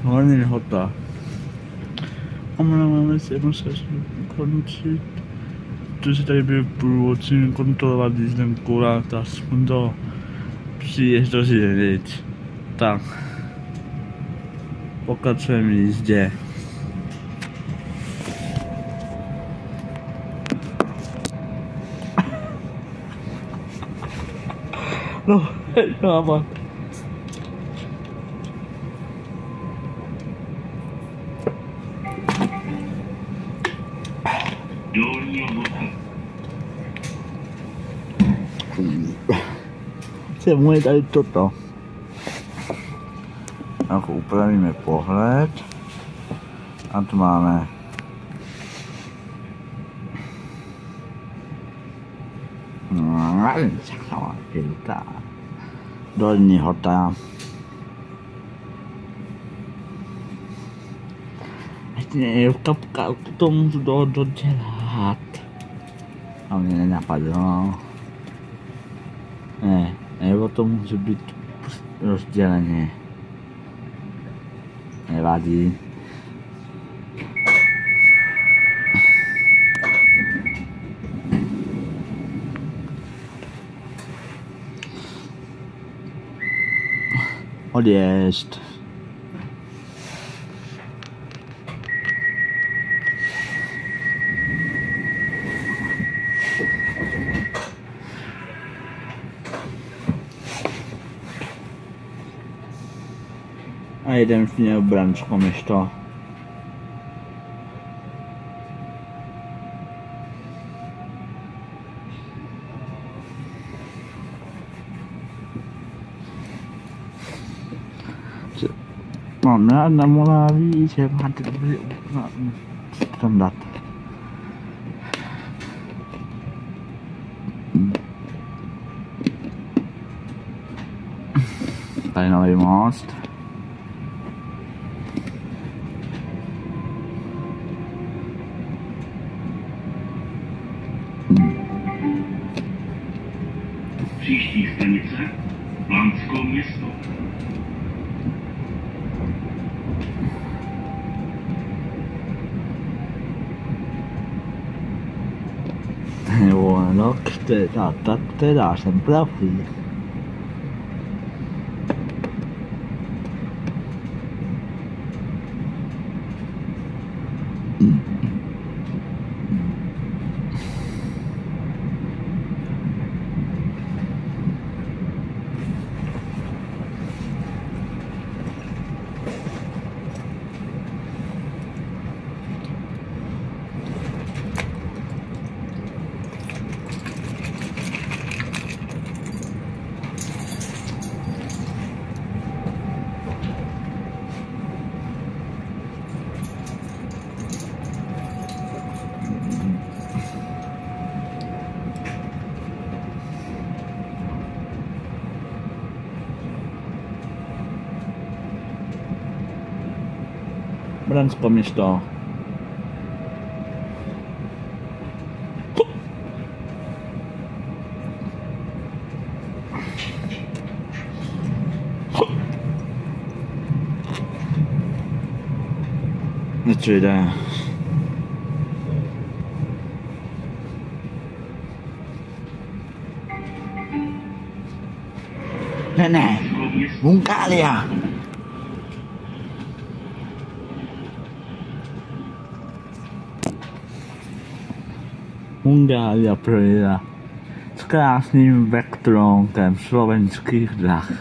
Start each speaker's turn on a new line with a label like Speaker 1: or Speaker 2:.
Speaker 1: hodně hota. A máme si jednu sestru končit. To si tady byl průvodčím kontrolovat, když jdem kourat, aspoň to přijdeš do Žilinic. Tak. Pokračujeme jízdě. No, no, se můj tady toto. Jako upravíme pohled. A tu máme dolní hota. Ještě kapka k tomu dodělat. A mě nenapadlo. Ne, nebo to může být rozděleně. Nevadí. Odjezd. A jedem v něj Bransko město. Mám rád na Moraví, že máte dobrý standard. Tady nový most.
Speaker 2: Příští stanice Blansko město.
Speaker 1: Jo, no, teda jsem pravý. Bransko město. Co jde? Ne, Hungária. Hungária projela s krásným vektronkem slovenských drah.